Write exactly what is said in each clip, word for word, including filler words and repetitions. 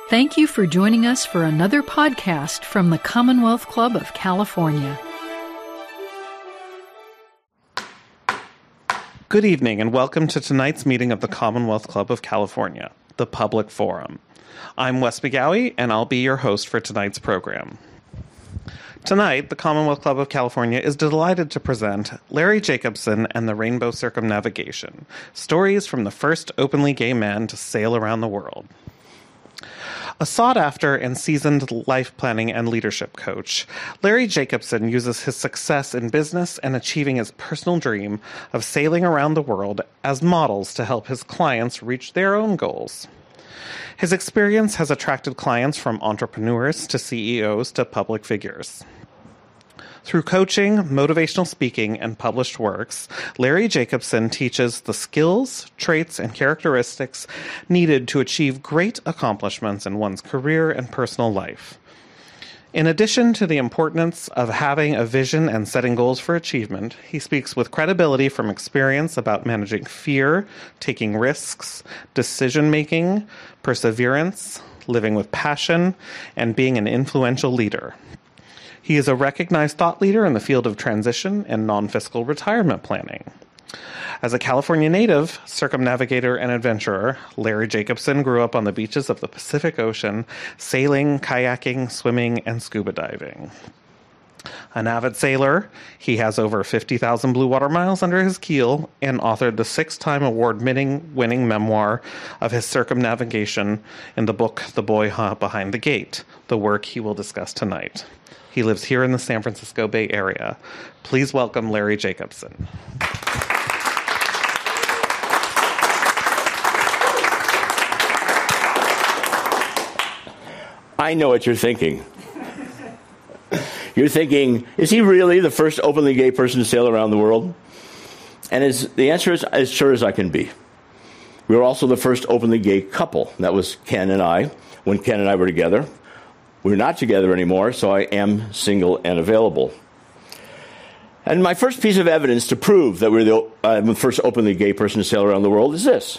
Thank you for joining us for another podcast from the CommonWealth Club of California. Good evening and welcome to tonight's meeting of the CommonWealth Club of California, the public forum. I'm Wes McGowie and I'll be your host for tonight's program. Tonight, the CommonWealth Club of California is delighted to present Larry Jacobson and the Rainbow Circumnavigation, stories from the first openly gay man to sail around the world. A sought-after and seasoned life planning and leadership coach, Larry Jacobson uses his success in business and achieving his personal dream of sailing around the world as models to help his clients reach their own goals. His experience has attracted clients from entrepreneurs to C E Os to public figures. Through coaching, motivational speaking, and published works, Larry Jacobson teaches the skills, traits, and characteristics needed to achieve great accomplishments in one's career and personal life. In addition to the importance of having a vision and setting goals for achievement, he speaks with credibility from experience about managing fear, taking risks, decision-making, perseverance, living with passion, and being an influential leader. He is a recognized thought leader in the field of transition and non-fiscal retirement planning. As a California native, circumnavigator, and adventurer, Larry Jacobson grew up on the beaches of the Pacific Ocean, sailing, kayaking, swimming, and scuba diving. An avid sailor, he has over fifty thousand blue water miles under his keel and authored the six-time award-winning winning memoir of his circumnavigation in the book The Boy Behind the Gate, the work he will discuss tonight. He lives here in the San Francisco Bay Area. Please welcome Larry Jacobson. I know what you're thinking. You're thinking, is he really the first openly gay person to sail around the world? And is, the answer is as sure as I can be. We were also the first openly gay couple. That was Ken and I, when Ken and I were together. We're not together anymore, so I am single and available. And my first piece of evidence to prove that we're the, uh, the first openly gay person to sail around the world is this.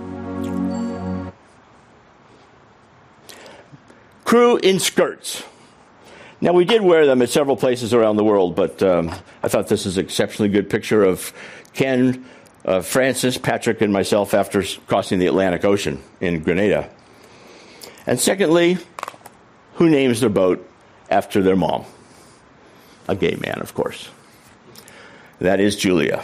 Crew in skirts. Now, we did wear them at several places around the world, but um, I thought this is an exceptionally good picture of Ken, uh, Francis, Patrick, and myself after crossing the Atlantic Ocean in Grenada. And secondly, who names their boat after their mom? A gay man, of course. That is Julia.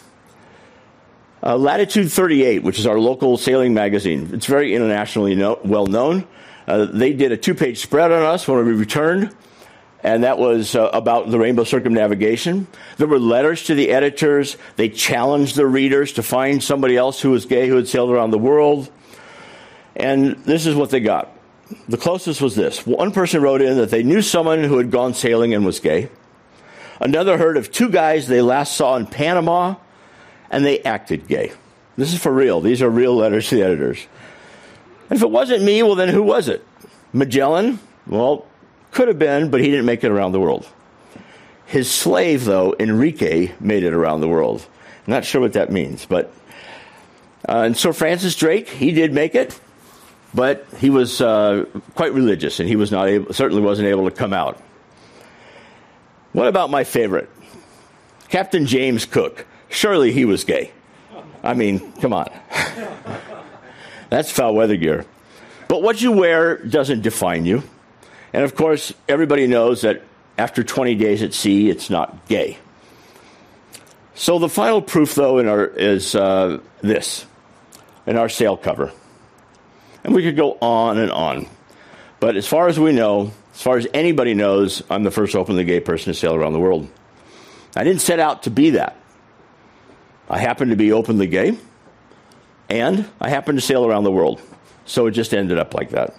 Uh, Latitude thirty-eight, which is our local sailing magazine. It's very internationally no- well known. Uh, they did a two-page spread on us when we returned, and that was uh, about the Rainbow Circumnavigation. There were letters to the editors. They challenged the readers to find somebody else who was gay who had sailed around the world. And this is what they got. The closest was this. One person wrote in that they knew someone who had gone sailing and was gay. Another heard of two guys they last saw in Panama, and they acted gay. This is for real. These are real letters to the editors. And if it wasn't me, well, then who was it? Magellan? Well, could have been, but he didn't make it around the world. His slave, though, Enrique, made it around the world. I'm not sure what that means, but... Uh, and Sir Francis Drake, he did make it. But he was uh, quite religious, and he was not able, certainly wasn't able to come out. What about my favorite? Captain James Cook. Surely he was gay. I mean, come on. That's foul weather gear. But what you wear doesn't define you. And, of course, everybody knows that after twenty days at sea, it's not gay. So the final proof, though, in our, is uh, this, in our sail cover. And we could go on and on. But as far as we know, as far as anybody knows, I'm the first openly gay person to sail around the world. I didn't set out to be that. I happen to be openly gay, and I happen to sail around the world. So it just ended up like that.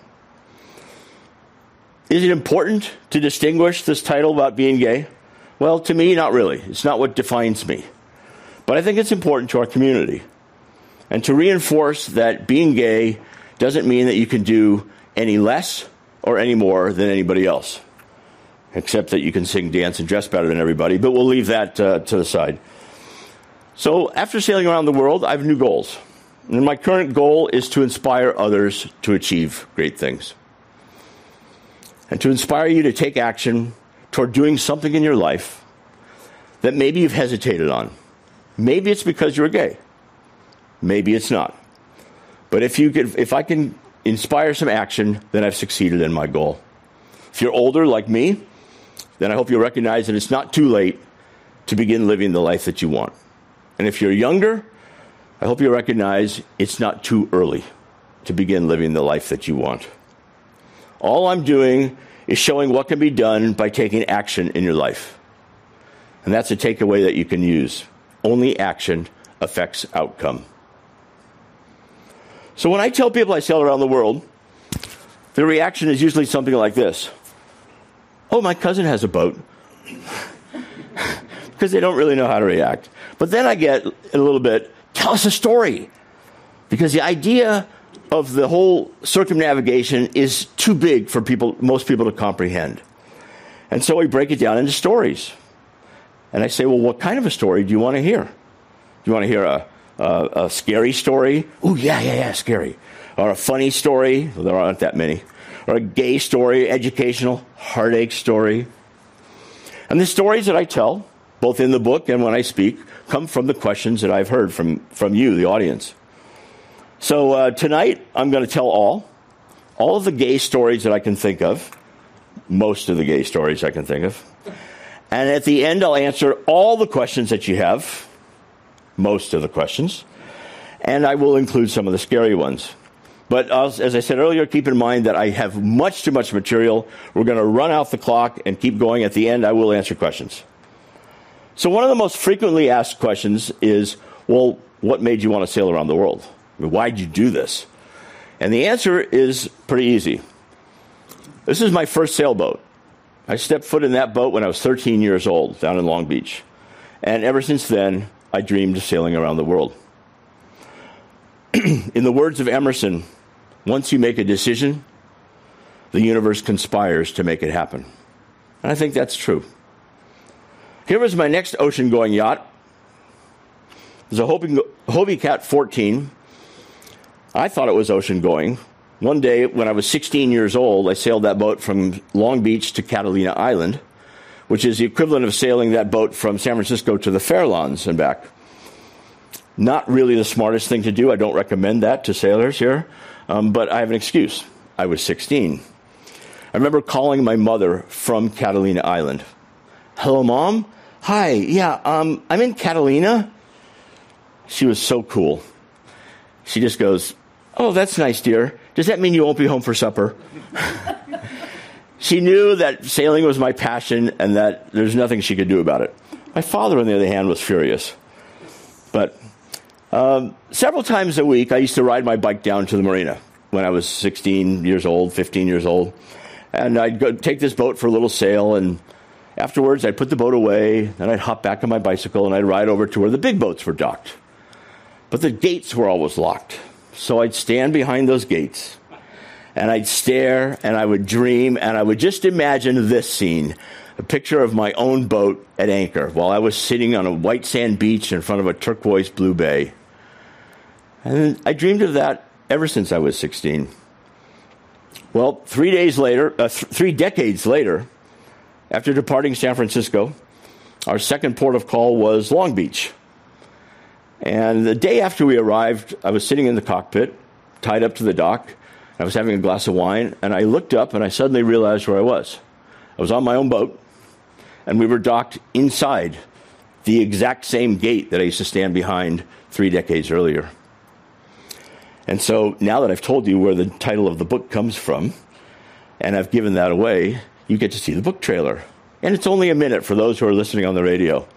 Is it important to distinguish this title about being gay? Well, to me, not really. It's not what defines me. But I think it's important to our community. And to reinforce that being gay doesn't mean that you can do any less or any more than anybody else, except that you can sing, dance, and dress better than everybody, but we'll leave that uh, to the side. So after sailing around the world, I have new goals. And my current goal is to inspire others to achieve great things. and to inspire you to take action toward doing something in your life that maybe you've hesitated on. Maybe it's because you're gay. Maybe it's not. But if you could, if I can inspire some action, then I've succeeded in my goal. If you're older like me, then I hope you'll recognize that it's not too late to begin living the life that you want. And if you're younger, I hope you recognize it's not too early to begin living the life that you want. All I'm doing is showing what can be done by taking action in your life. And that's a takeaway that you can use. Only action affects outcome. So when I tell people I sail around the world, their reaction is usually something like this. Oh, my cousin has a boat. Because they don't really know how to react. But then I get a little bit, tell us a story. Because the idea of the whole circumnavigation is too big for people, most people to comprehend. And so we break it down into stories. And I say, well, what kind of a story do you want to hear? Do you want to hear a, a, a scary story? Oh, yeah, yeah, yeah, scary. Or a funny story? Well, there aren't that many. Or a gay story, educational, heartache story. And the stories that I tell, both in the book and when I speak, come from the questions that I've heard from, from you, the audience. So uh, tonight, I'm going to tell all, all of the gay stories that I can think of, most of the gay stories I can think of. And at the end, I'll answer all the questions that you have, most of the questions, and I will include some of the scary ones. But as I said earlier, keep in mind that I have much too much material. We're going to run out the clock and keep going. At the end, I will answer questions. So one of the most frequently asked questions is, well, what made you want to sail around the world? I mean, why did you do this? And the answer is pretty easy. This is my first sailboat. I stepped foot in that boat when I was thirteen years old down in Long Beach. And ever since then, I dreamed of sailing around the world. In the words of Emerson, once you make a decision, the universe conspires to make it happen. And I think that's true. Here is my next ocean-going yacht. It's a Hobie Cat fourteen. I thought it was ocean-going. One day, when I was sixteen years old, I sailed that boat from Long Beach to Catalina Island, which is the equivalent of sailing that boat from San Francisco to the Farallones and back. Not really the smartest thing to do. I don't recommend that to sailors here, um, but I have an excuse. I was sixteen. I remember calling my mother from Catalina Island. Hello, Mom? Hi, yeah, um, I'm in Catalina. She was so cool. She just goes, oh, that's nice, dear. Does that mean you won't be home for supper? She knew that sailing was my passion and that there's nothing she could do about it. My father, on the other hand, was furious. But um, several times a week, I used to ride my bike down to the marina when I was sixteen years old, fifteen years old. And I'd go take this boat for a little sail, and afterwards, I'd put the boat away, and I'd hop back on my bicycle, and I'd ride over to where the big boats were docked. But the gates were always locked. So I'd stand behind those gates, and I'd stare, and I would dream, and I would just imagine this scene, a picture of my own boat at anchor while I was sitting on a white sand beach in front of a turquoise blue bay. And I dreamed of that ever since I was sixteen. Well, three days later, uh, th- three decades later, after departing San Francisco, our second port of call was Long Beach. And the day after we arrived, I was sitting in the cockpit, tied up to the dock. I was having a glass of wine, and I looked up, and I suddenly realized where I was. I was on my own boat, and we were docked inside the exact same gate that I used to stand behind three decades earlier. And so now that I've told you where the title of the book comes from, and I've given that away, you get to see the book trailer. And it's only a minute for those who are listening on the radio.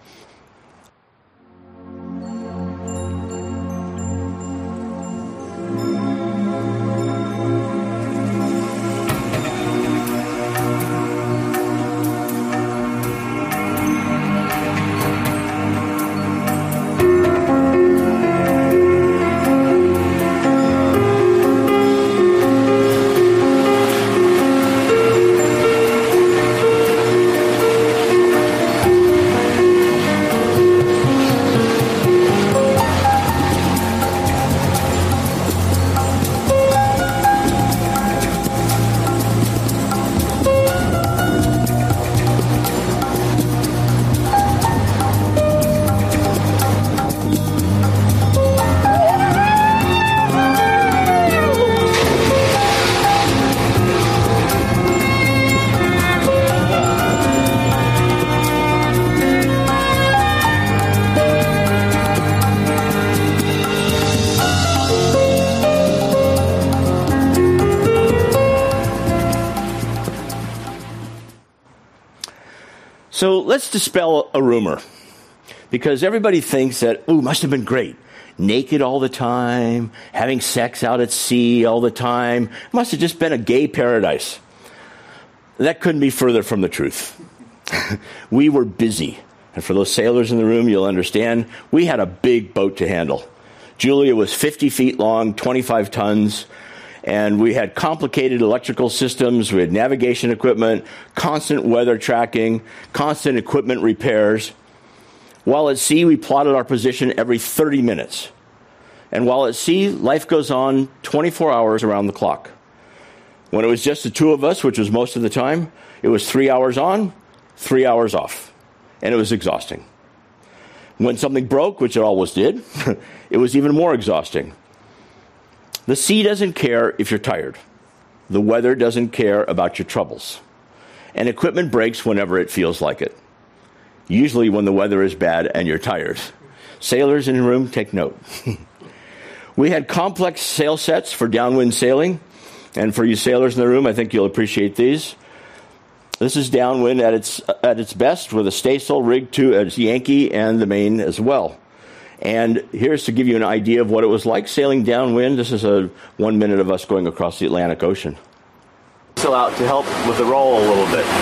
So let's dispel a rumor, because everybody thinks that, ooh, must have been great. Naked all the time, having sex out at sea all the time. Must have just been a gay paradise. That couldn't be further from the truth. We were busy. And for those sailors in the room, you'll understand, we had a big boat to handle. Julia was fifty feet long, twenty-five tons, and we had complicated electrical systems, we had navigation equipment, constant weather tracking, constant equipment repairs. While at sea, we plotted our position every thirty minutes. And while at sea, life goes on twenty-four hours around the clock. When it was just the two of us, which was most of the time, it was three hours on, three hours off. And it was exhausting. When something broke, which it always did, it was even more exhausting. The sea doesn't care if you're tired. The weather doesn't care about your troubles. And equipment breaks whenever it feels like it. Usually when the weather is bad and you're tired. Sailors in the room, take note. We had complex sail sets for downwind sailing. And for you sailors in the room, I think you'll appreciate these. This is downwind at its at its best with a staysail rigged to its Yankee and the main as well. And here's to give you an idea of what it was like sailing downwind. This is a one minute of us going across the Atlantic Ocean. Sail out to help with the roll a little bit.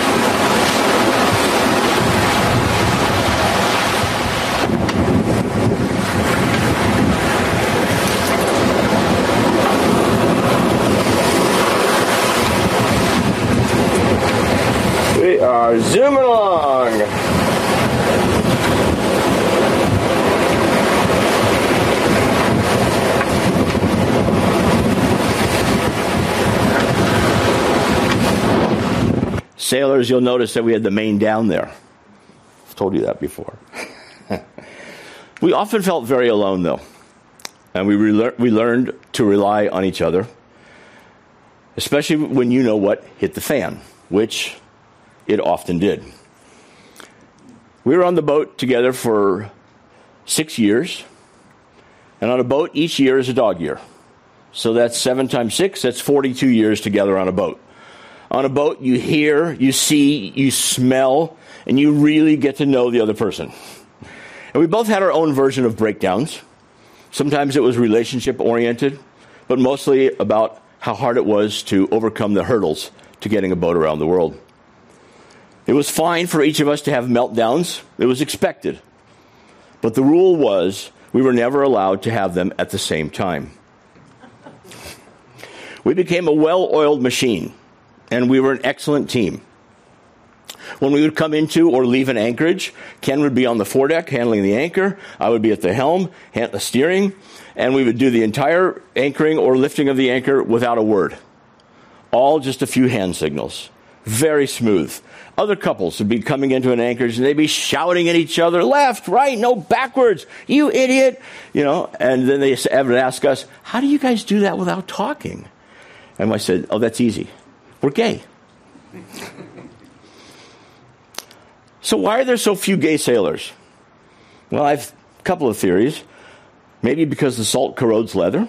We are zooming along. Sailors, you'll notice that we had the main down there. I've told you that before. We often felt very alone, though, and we re- we learned to rely on each other, especially when you know what hit the fan, which it often did. We were on the boat together for six years, and on a boat, each year is a dog year. So that's seven times six, that's forty-two years together on a boat. On a boat, you hear, you see, you smell, and you really get to know the other person. And we both had our own version of breakdowns. Sometimes it was relationship-oriented, but mostly about how hard it was to overcome the hurdles to getting a boat around the world. It was fine for each of us to have meltdowns. It was expected. But the rule was we were never allowed to have them at the same time. We became a well-oiled machine, and we were an excellent team. When we would come into or leave an anchorage, Ken would be on the foredeck handling the anchor. I would be at the helm, the steering, and we would do the entire anchoring or lifting of the anchor without a word. All just a few hand signals. Very smooth. Other couples would be coming into an anchorage and they'd be shouting at each other, left, right, no, backwards, you idiot. You know, and then they would ask us, how do you guys do that without talking? And I said, oh, that's easy. We're gay. So why are there so few gay sailors? Well, I have a couple of theories. Maybe because the salt corrodes leather.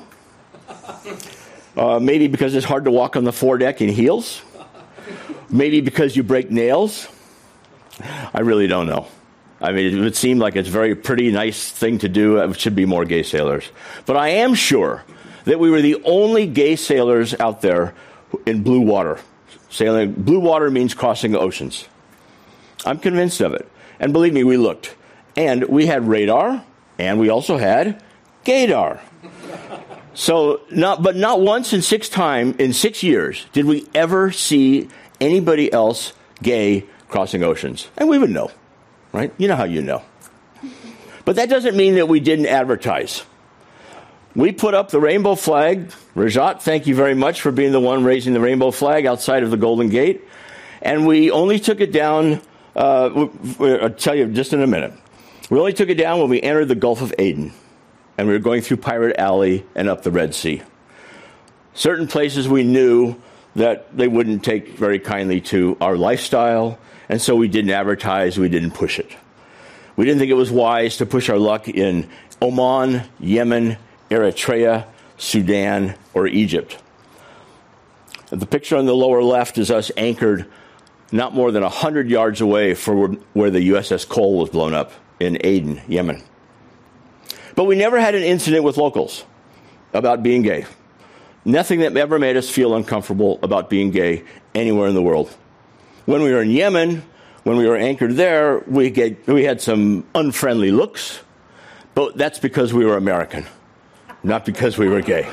Uh, maybe because it's hard to walk on the foredeck in heels. Maybe because you break nails. I really don't know. I mean, it would seem like it's a very pretty, nice thing to do. It should be more gay sailors. But I am sure that we were the only gay sailors out there in blue water. Sailing blue water means crossing oceans. I'm convinced of it. And believe me, we looked. And we had radar, and we also had gaydar. So, not, but not once in six time in six years did we ever see anybody else gay crossing oceans. And we would know, right? You know how you know. But that doesn't mean that we didn't advertise. We put up the rainbow flag. Rajat, thank you very much for being the one raising the rainbow flag outside of the Golden Gate. And we only took it down, uh, I'll tell you just in a minute. We only took it down when we entered the Gulf of Aden. And we were going through Pirate Alley and up the Red Sea. Certain places we knew that they wouldn't take very kindly to our lifestyle, and so we didn't advertise, we didn't push it. We didn't think it was wise to push our luck in Oman, Yemen, Eritrea, Sudan, or Egypt. The picture on the lower left is us anchored not more than one hundred yards away from where the U S S Cole was blown up in Aden, Yemen. But we never had an incident with locals about being gay. Nothing that ever made us feel uncomfortable about being gay anywhere in the world. When we were in Yemen, when we were anchored there, we, get, we had some unfriendly looks, but that's because we were American, not because we were gay.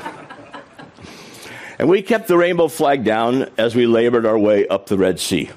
And we kept the rainbow flag down as we labored our way up the Red Sea.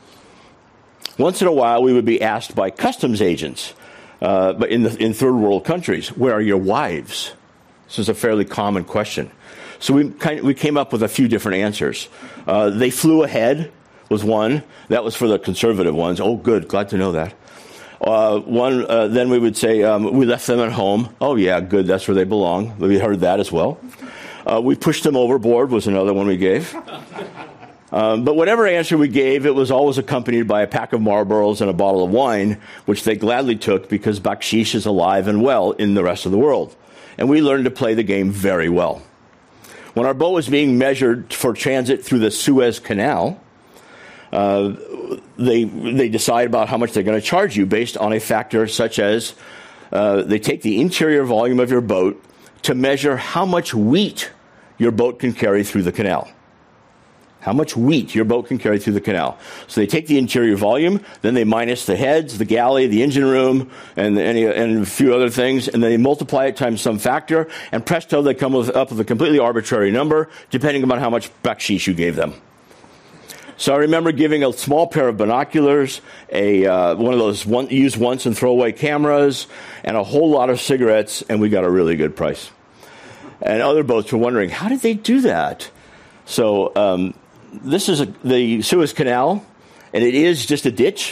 Once in a while, we would be asked by customs agents, uh, but in, the, in third world countries, where are your wives? This is a fairly common question. So we, kind of, we came up with a few different answers. Uh, they flew ahead was one. That was for the conservative ones. Oh, good. Glad to know that. Uh, one. Uh, then we would say um, we left them at home. Oh, yeah, good. That's where they belong. We heard that as well. Uh, we pushed them overboard was another one we gave. Um, but whatever answer we gave, it was always accompanied by a pack of Marlboros and a bottle of wine, which they gladly took because bakshish is alive and well in the rest of the world. And we learned to play the game very well. When our boat was being measured for transit through the Suez Canal, uh, they they decide about how much they're going to charge you based on a factor such as uh, they take the interior volume of your boat to measure how much wheat your boat can carry through the canal. How much wheat your boat can carry through the canal. So they take the interior volume, then they minus the heads, the galley, the engine room, and, any, and a few other things, and then they multiply it times some factor, and presto, they come with, up with a completely arbitrary number, depending on how much bakshish you gave them. So I remember giving a small pair of binoculars, a uh, one of those one, use once and throw away cameras, and a whole lot of cigarettes, and we got a really good price. And other boats were wondering, how did they do that? So um, this is a, the Suez Canal, and it is just a ditch,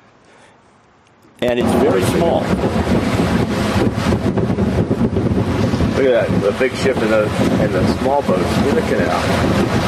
and it's very small. Look at that, the big ship and the, and the small boats in the canal.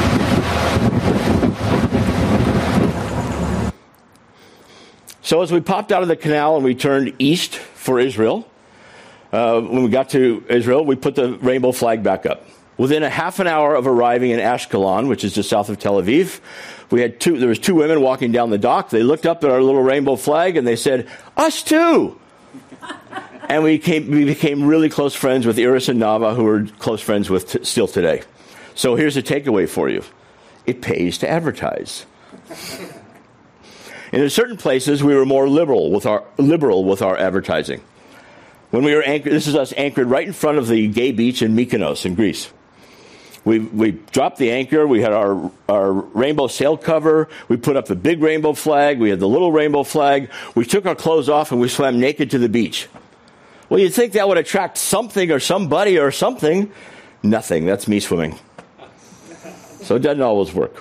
So as we popped out of the canal and we turned east for Israel, uh, when we got to Israel, we put the rainbow flag back up. Within a half an hour of arriving in Ashkelon, which is just south of Tel Aviv, we had two. There was two women walking down the dock. They looked up at our little rainbow flag and they said, "Us too." And we came, we became really close friends with Iris and Nava, who we're close friends with t- still today. So here's a takeaway for you: it pays to advertise. And in certain places, we were more liberal with our liberal with our advertising. When we were anchored, this is us anchored right in front of the gay beach in Mykonos in Greece. We we dropped the anchor. We had our our rainbow sail cover. We put up the big rainbow flag. We had the little rainbow flag. We took our clothes off and we swam naked to the beach. Well, you'd think that would attract something or somebody or something. Nothing. That's me swimming. So it doesn't always work.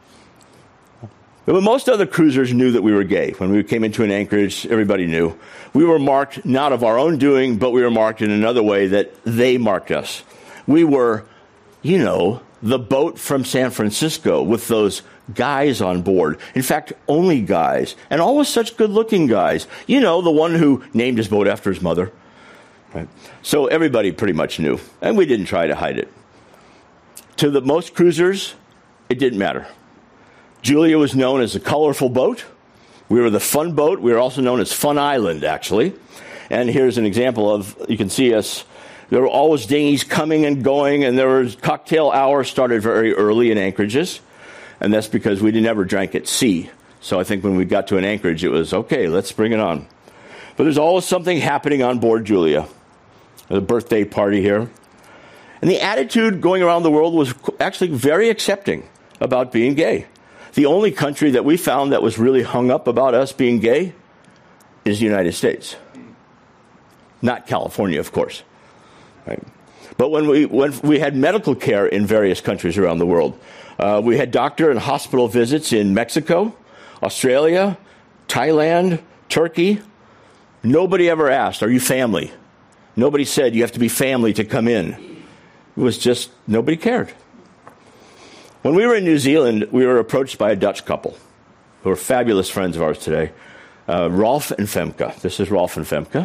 But most other cruisers knew that we were gay. When we came into an anchorage, everybody knew. We were marked not of our own doing, but we were marked in another way that they marked us. We were, you know, the boat from San Francisco with those guys on board. In fact, only guys. And always such good-looking guys. You know, the one who named his boat after his mother. Right? So everybody pretty much knew. And we didn't try to hide it. To the most cruisers, it didn't matter. Julia was known as a colorful boat. We were the fun boat. We were also known as Fun Island, actually. And here's an example of, you can see us, there were always dinghies coming and going, and there was cocktail hour started very early in anchorages. And that's because we never drank at sea. So I think when we got to an anchorage, it was, okay, let's bring it on. But there's always something happening on board Julia. A birthday party here. And the attitude going around the world was actually very accepting about being gay. The only country that we found that was really hung up about us being gay is the United States. Not California, of course. Right? But when we when we had medical care in various countries around the world, uh, we had doctor and hospital visits in Mexico, Australia, Thailand, Turkey. Nobody ever asked, "Are you family?" Nobody said, "You have to be family to come in." It was just, nobody cared. When we were in New Zealand, we were approached by a Dutch couple who are fabulous friends of ours today, uh, Rolf and Femke. This is Rolf and Femke.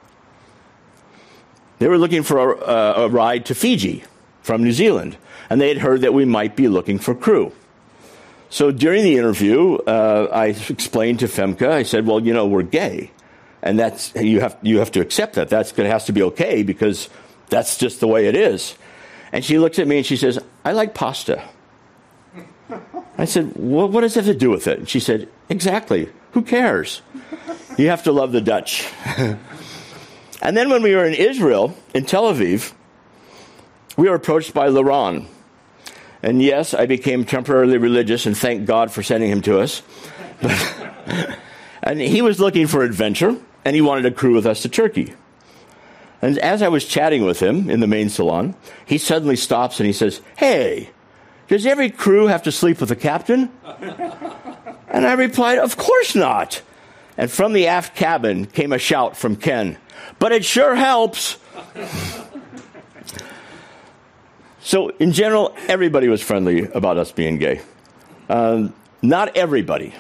They were looking for a, uh, a ride to Fiji from New Zealand, and they had heard that we might be looking for crew. So during the interview, uh, I explained to Femke, I said, well, you know, we're gay. And that's, you have, you have to accept that. That's going to have to be okay because that's just the way it is. And she looks at me and she says, I like pasta. I said, well, what does that have to do with it? And she said, exactly. Who cares? You have to love the Dutch. And then when we were in Israel, in Tel Aviv, we were approached by Laron. And yes, I became temporarily religious, and thank God for sending him to us. But, and he was looking for adventure, and he wanted to crew with us to Turkey. And as I was chatting with him in the main salon, he suddenly stops and he says, hey, does every crew have to sleep with the captain? And I replied, of course not. And from the aft cabin came a shout from Ken, but it sure helps. So in general, everybody was friendly about us being gay. Um, not everybody.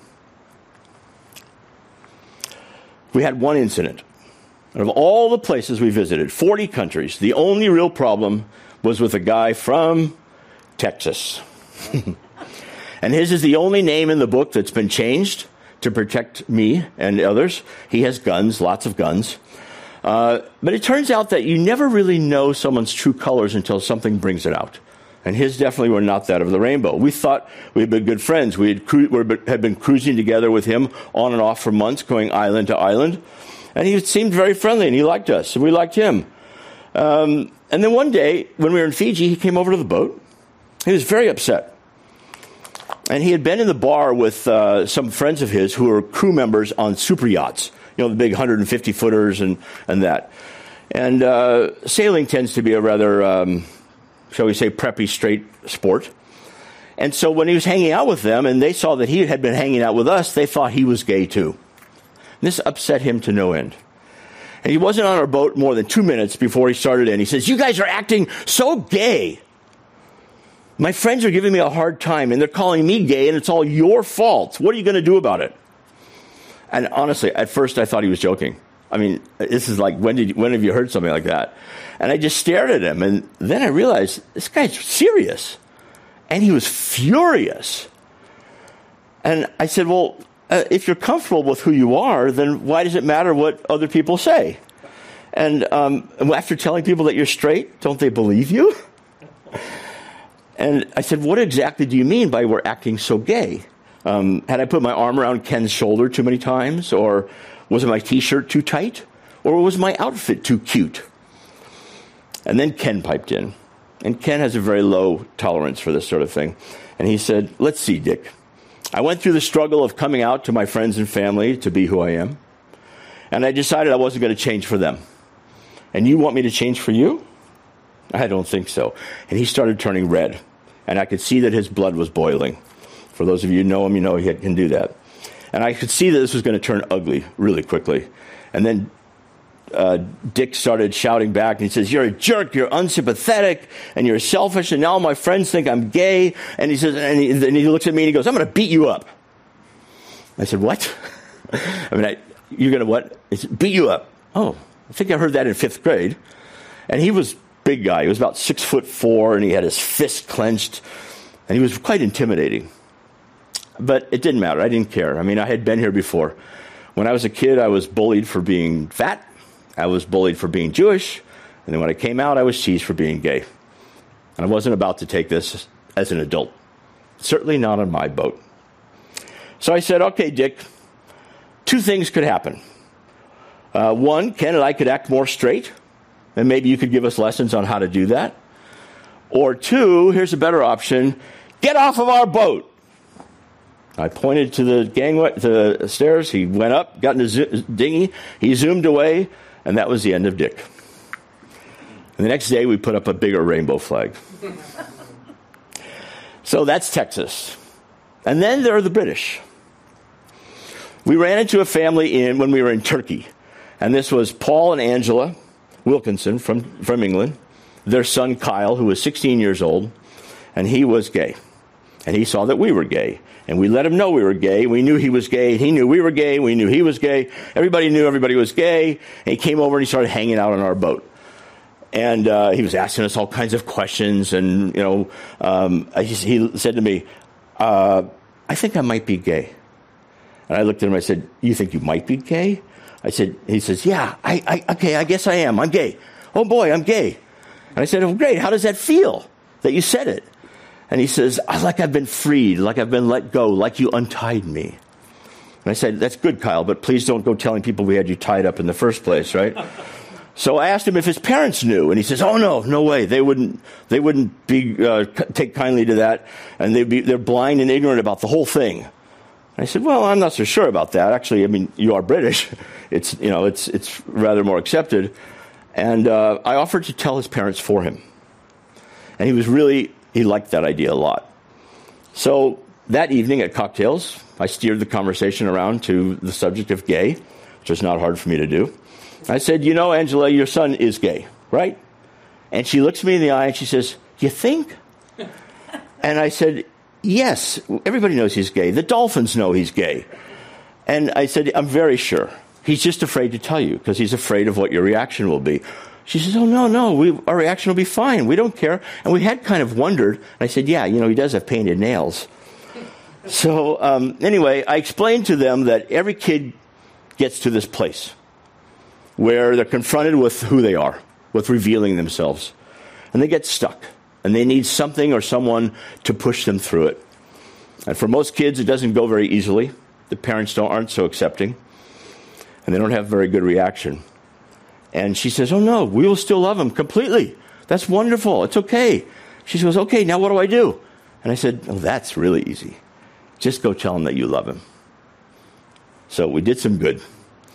We had one incident. Out of all the places we visited, forty countries, the only real problem was with a guy from Texas. And his is the only name in the book that's been changed to protect me and others. He has guns, lots of guns. Uh, but it turns out that you never really know someone's true colors until something brings it out. And his definitely were not that of the rainbow. We thought we had been good friends. We had, cru- were, had been cruising together with him on and off for months, going island to island. And he seemed very friendly, and he liked us, and we liked him. Um, and then one day, when we were in Fiji, he came over to the boat. He was very upset. And he had been in the bar with uh, some friends of his who were crew members on super yachts, you know, the big one hundred fifty footers and, and that. And uh, sailing tends to be a rather, um, shall we say, preppy, straight sport. And so when he was hanging out with them and they saw that he had been hanging out with us, they thought he was gay too. And this upset him to no end. And he wasn't on our boat more than two minutes before he started in. He says, you guys are acting so gay. My friends are giving me a hard time, and they're calling me gay, and it's all your fault. What are you going to do about it? And honestly, at first I thought he was joking. I mean, this is like, when did you, when have you heard something like that? And I just stared at him, and then I realized this guy's serious. And he was furious. And I said, well, uh, if you're comfortable with who you are, then why does it matter what other people say? And um, after telling people that you're straight, don't they believe you? And I said, what exactly do you mean by we're acting so gay? Um, had I put my arm around Ken's shoulder too many times? Or was my T-shirt too tight? Or was my outfit too cute? And then Ken piped in. And Ken has a very low tolerance for this sort of thing. And he said, let's see, Dick. I went through the struggle of coming out to my friends and family to be who I am. And I decided I wasn't going to change for them. And you want me to change for you? I don't think so. And he started turning red. And I could see that his blood was boiling. For those of you who know him, you know he can do that. And I could see that this was going to turn ugly really quickly. And then uh, Dick started shouting back. And he says, you're a jerk, you're unsympathetic, and you're selfish, and now my friends think I'm gay. And he says, and he, and he looks at me and he goes, I'm going to beat you up. I said, what? I mean, I, you're going to what? He said, beat you up. Oh, I think I heard that in fifth grade. And he was big guy. He was about six foot four, and he had his fist clenched, and he was quite intimidating. But it didn't matter. I didn't care. I mean, I had been here before. When I was a kid, I was bullied for being fat. I was bullied for being Jewish. And then when I came out, I was teased for being gay. And I wasn't about to take this as an adult. Certainly not on my boat. So I said, okay, Dick, two things could happen. Uh, one, Ken and I could act more straight. And maybe you could give us lessons on how to do that. Or two, here's a better option. Get off of our boat. I pointed to the gangway, to the stairs. He went up, got in his dinghy. He zoomed away, and that was the end of Dick. And the next day, we put up a bigger rainbow flag. So that's Texas. And then there are the British. We ran into a family in when we were in Turkey. And this was Paul and Angela Wilkinson from, from England, their son Kyle, who was sixteen years old, and he was gay. And he saw that we were gay. And we let him know we were gay. We knew he was gay. He knew we were gay. We knew he was gay. Everybody knew everybody was gay. And he came over and he started hanging out on our boat. And uh, he was asking us all kinds of questions. And, you know, um, he said to me, uh, I think I might be gay. And I looked at him, I said, you think you might be gay? I said, he says, yeah, I, I, okay, I guess I am. I'm gay. Oh boy, I'm gay. And I said, oh great, how does that feel that you said it? And he says, like I've been freed, like I've been let go, like you untied me. And I said, that's good, Kyle, but please don't go telling people we had you tied up in the first place, right? So I asked him if his parents knew, and he says, oh no, no way. They wouldn't, they wouldn't be, uh, take kindly to that, and they'd be, they're blind and ignorant about the whole thing. And I said, well, I'm not so sure about that. Actually, I mean, you are British. It's, you know, it's, it's rather more accepted. And, uh, I offered to tell his parents for him. And he was really, he liked that idea a lot. So that evening at cocktails, I steered the conversation around to the subject of gay, which was not hard for me to do. I said, you know, Angela, your son is gay, right? And she looks me in the eye and she says, you think? And I said, yes, everybody knows he's gay. The dolphins know he's gay. And I said, I'm very sure. He's just afraid to tell you because he's afraid of what your reaction will be. She says, oh, no, no, we, our reaction will be fine. We don't care. And we had kind of wondered. And I said, yeah, you know, he does have painted nails. So um, anyway, I explained to them that every kid gets to this place where they're confronted with who they are, with revealing themselves. And they get stuck. And they need something or someone to push them through it. And for most kids, it doesn't go very easily. The parents don't, aren't so accepting. And they don't have very good reaction. And she says, oh, no, we will still love him completely. That's wonderful. It's okay. She goes, okay, now what do I do? And I said, oh, that's really easy. Just go tell him that you love him. So we did some good.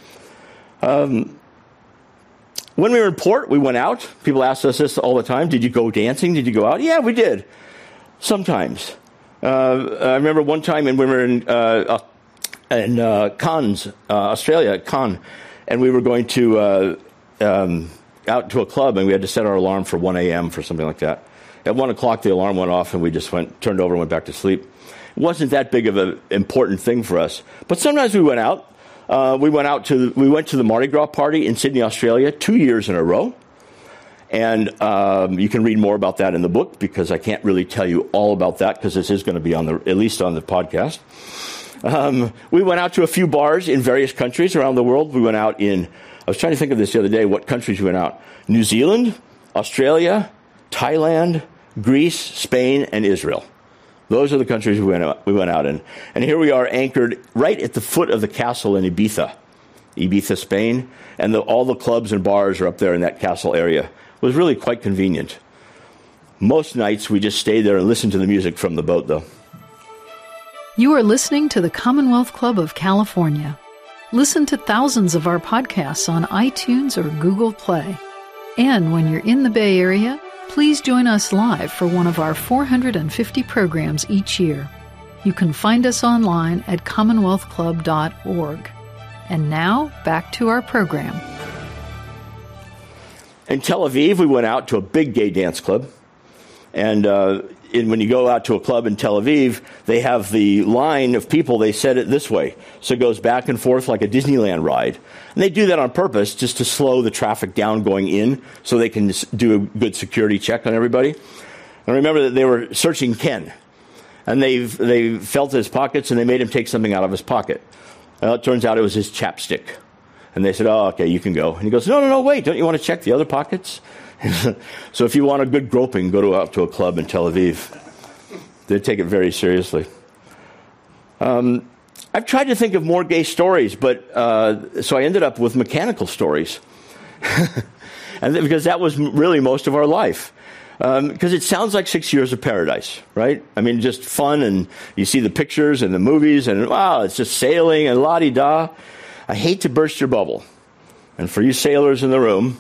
Um, when we were in port, we went out. People asked us this all the time. Did you go dancing? Did you go out? Yeah, we did. Sometimes. Uh, I remember one time when we were in, uh, in uh, Cairns, uh, Australia, at Cairns, and we were going to uh, um, out to a club, and we had to set our alarm for one a.m. for something like that. At one o'clock, the alarm went off, and we just went turned over and went back to sleep. It wasn't that big of an important thing for us. But sometimes we went out. Uh, we went out to we went to the Mardi Gras party in Sydney, Australia, two years in a row. And um, you can read more about that in the book because I can't really tell you all about that because this is going to be on the at least on the podcast. Um, we went out to a few bars in various countries around the world. We went out in, I was trying to think of this the other day, what countries we went out. New Zealand, Australia, Thailand, Greece, Spain, and Israel. Those are the countries we went out, we went out in. And here we are anchored right at the foot of the castle in Ibiza, Ibiza, Spain. And the, all the clubs and bars are up there in that castle area. It was really quite convenient. Most nights we just stayed there and listened to the music from the boat, though. You are listening to the CommonWealth Club of California. Listen to thousands of our podcasts on iTunes or Google Play. And when you're in the Bay Area, please join us live for one of our four hundred fifty programs each year. You can find us online at commonwealth club dot org. And now, back to our program. In Tel Aviv, we went out to a big gay dance club. And uh, in, when you go out to a club in Tel Aviv, they have the line of people, they set it this way. So it goes back and forth like a Disneyland ride. And they do that on purpose just to slow the traffic down going in so they can do a good security check on everybody. And remember that they were searching Ken. And they they felt his pockets and they made him take something out of his pocket. Well, it turns out it was his chapstick. And they said, oh, okay, you can go. And he goes, no, no, no, wait, don't you want to check the other pockets? So if you want a good groping, go to, out to a club in Tel Aviv. They take it very seriously. Um, I've tried to think of more gay stories, but uh, so I ended up with mechanical stories. And because that was really most of our life. Um, because it sounds like six years of paradise, right? I mean, just fun, and you see the pictures and the movies, and wow, it's just sailing and la-di-da. I hate to burst your bubble. And for you sailors in the room,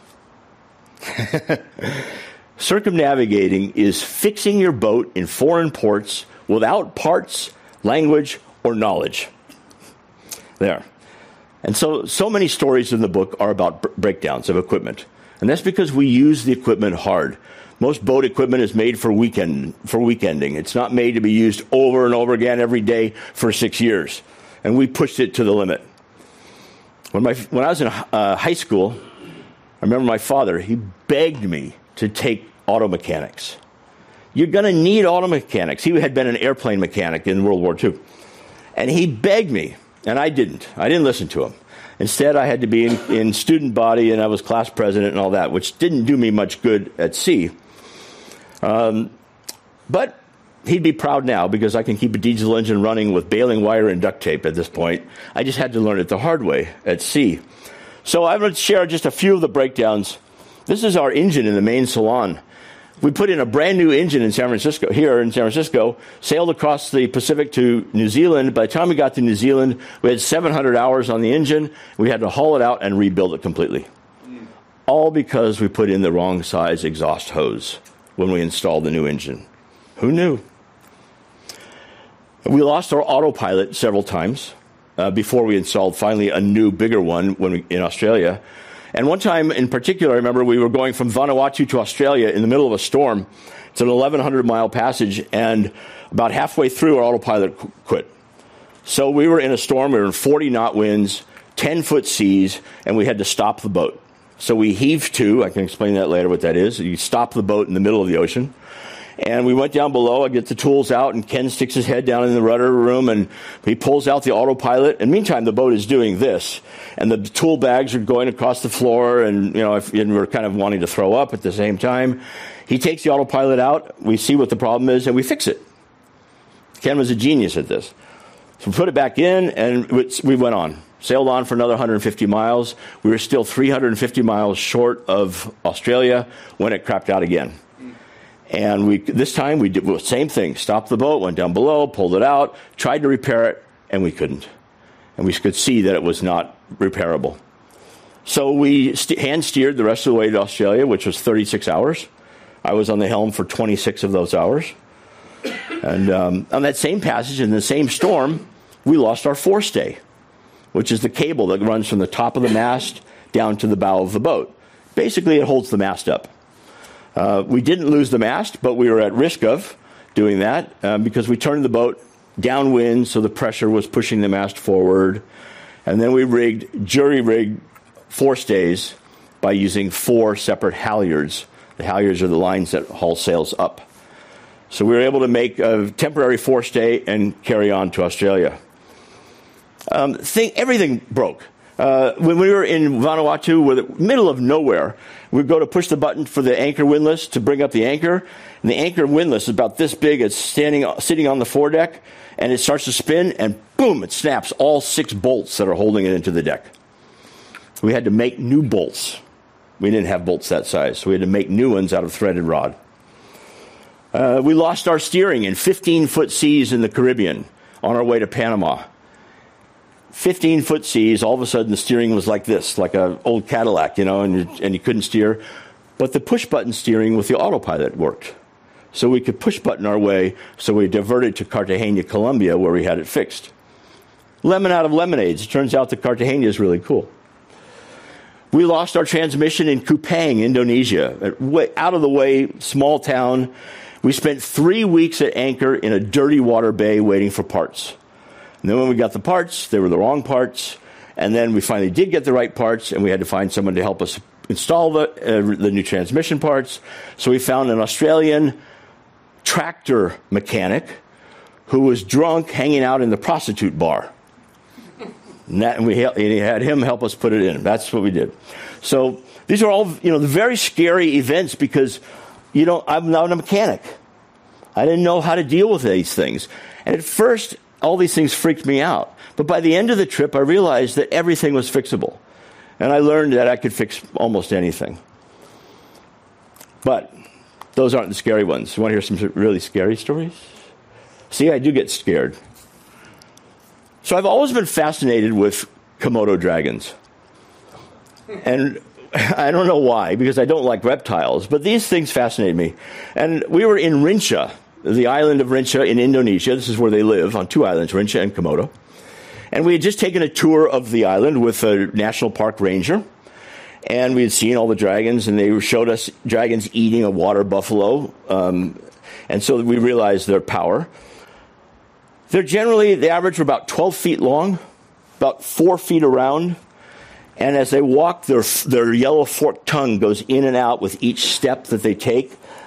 circumnavigating is fixing your boat in foreign ports without parts, language, or knowledge. There. And so, so many stories in the book are about b- breakdowns of equipment. And that's because we use the equipment hard. Most boat equipment is made for weekend, for weekending. It's not made to be used over and over again every day for six years. And we pushed it to the limit. When, my, when I was in uh, high school, I remember my father, he begged me to take auto mechanics. you're going to need auto mechanics. He had been an airplane mechanic in World War Two. And he begged me, and I didn't. I didn't listen to him. Instead, I had to be in, in student body, and I was class president and all that, which didn't do me much good at sea. Um, but he'd be proud now because I can keep a diesel engine running with baling wire and duct tape at this point. I just had to learn it the hard way at sea. So I'm going to share just a few of the breakdowns. This is our engine in the main salon. We put in a brand new engine in San Francisco, here in San Francisco, sailed across the Pacific to New Zealand. By the time we got to New Zealand, we had seven hundred hours on the engine. We had to haul it out and rebuild it completely. Mm. All because we put in the wrong size exhaust hose when we installed the new engine. Who knew? We lost our autopilot several times uh, before we installed finally a new, bigger one when we, in Australia. And one time in particular, I remember we were going from Vanuatu to Australia in the middle of a storm. It's an eleven hundred mile passage, and about halfway through, our autopilot qu- quit. So we were in a storm. We were in forty knot winds, ten foot seas, and we had to stop the boat. So we heaved to. I can explain that later what that is. You stop the boat in the middle of the ocean. And we went down below. I get the tools out, and Ken sticks his head down in the rudder room, and he pulls out the autopilot. And meantime, the boat is doing this, and the tool bags are going across the floor, and you know, if, and we're kind of wanting to throw up at the same time. He takes the autopilot out. We see what the problem is, and we fix it. Ken was a genius at this. So we put it back in, and we went on. Sailed on for another one hundred fifty miles. We were still three hundred fifty miles short of Australia when it crapped out again. And we this time we did the same thing. Stopped the boat, went down below, pulled it out, tried to repair it, and we couldn't. And we could see that it was not repairable. So we st- hand-steered the rest of the way to Australia, which was thirty-six hours. I was on the helm for twenty-six of those hours. And um, on that same passage, in the same storm, we lost our forestay, which is the cable that runs from the top of the mast down to the bow of the boat. Basically, it holds the mast up. Uh, we didn't lose the mast, but we were at risk of doing that um, because we turned the boat downwind, so the pressure was pushing the mast forward. And then we rigged, jury-rigged forestays by using four separate halyards. The halyards are the lines that haul sails up. So we were able to make a temporary forestay and carry on to Australia. Um, thing, everything broke. Uh, when we were in Vanuatu, we're in the middle of nowhere, we'd go to push the button for the anchor windlass to bring up the anchor, and the anchor windlass is about this big. It's standing, sitting on the foredeck, and it starts to spin, and boom, it snaps all six bolts that are holding it into the deck. We had to make new bolts. We didn't have bolts that size, so we had to make new ones out of threaded rod. Uh, we lost our steering in fifteen-foot seas in the Caribbean on our way to Panama. fifteen-foot seas, all of a sudden the steering was like this, like an old Cadillac, you know, and you, and you couldn't steer. But the push-button steering with the autopilot worked. So we could push-button our way, so we diverted to Cartagena, Colombia, where we had it fixed. Lemon out of lemonades. It turns out that Cartagena is really cool. We lost our transmission in Kupang, Indonesia, out of the way, small town. We spent three weeks at anchor in a dirty water bay waiting for parts. And then when we got the parts, they were the wrong parts. And then we finally did get the right parts, and we had to find someone to help us install the, uh, the new transmission parts. So we found an Australian tractor mechanic who was drunk hanging out in the prostitute bar. And, that, and we and he had him help us put it in. That's what we did. So these are all, you know, the very scary events because, you know, I'm not a mechanic. I didn't know how to deal with these things. And at first, all these things freaked me out. But by the end of the trip, I realized that everything was fixable. And I learned that I could fix almost anything. But those aren't the scary ones. You want to hear some really scary stories? See, I do get scared. So I've always been fascinated with Komodo dragons. And I don't know why, because I don't like reptiles, but these things fascinate me. And we were in Rinca, the island of Rinca in Indonesia. This is where they live, on two islands, Rinca and Komodo. And we had just taken a tour of the island with a national park ranger. And we had seen all the dragons, and they showed us dragons eating a water buffalo. Um, and so we realized their power. They're generally, the average are about twelve feet long, about four feet around. And as they walk, their their yellow forked tongue goes in and out with each step that they take.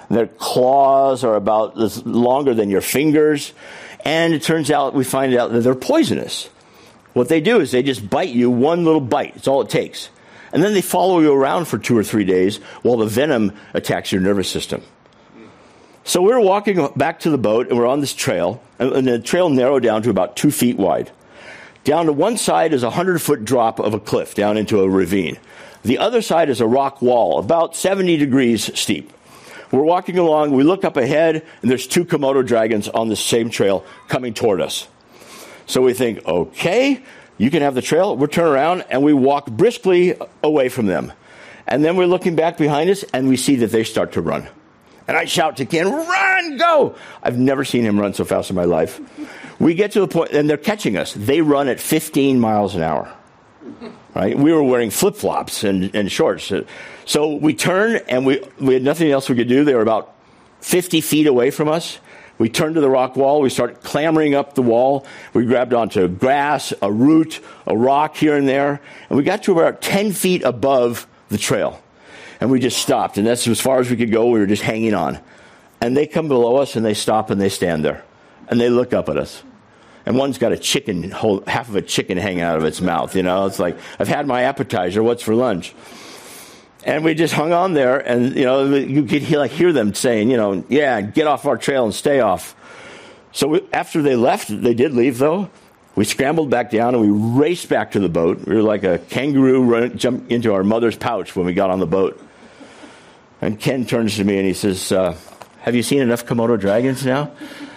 And their claws are about this longer than your fingers. And it turns out, we find out that they're poisonous. What they do is they just bite you one little bite. It's all it takes. And then they follow you around for two or three days while the venom attacks your nervous system. So we're walking back to the boat, and we're on this trail. And the trail narrowed down to about two feet wide. Down to one side is a hundred-foot drop of a cliff down into a ravine. The other side is a rock wall, about seventy degrees steep. We're walking along, we look up ahead, and there's two Komodo dragons on the same trail coming toward us. So we think, okay, you can have the trail. We turn around, and we walk briskly away from them. And then we're looking back behind us, and we see that they start to run. And I shout to Ken, run, go! I've never seen him run so fast in my life. We get to the point, and they're catching us. They run at fifteen miles an hour. Right? We were wearing flip-flops and, and shorts. So we turn, and we, we had nothing else we could do. They were about fifty feet away from us. We turned to the rock wall. We started clambering up the wall. We grabbed onto grass, a root, a rock here and there. And we got to about ten feet above the trail. And we just stopped. And that's as far as we could go. We were just hanging on. And they come below us, and they stop, and they stand there. And they look up at us. And one's got a chicken, whole, half of a chicken hanging out of its mouth. You know, it's like, I've had my appetizer. What's for lunch? And we just hung on there, and, you know, you could hear, like, hear them saying, you know, yeah, get off our trail and stay off. So we, after they left, they did leave, though. We scrambled back down, and we raced back to the boat. We were like a kangaroo run, jumped into our mother's pouch when we got on the boat. And Ken turns to me, and he says, uh, have you seen enough Komodo dragons now?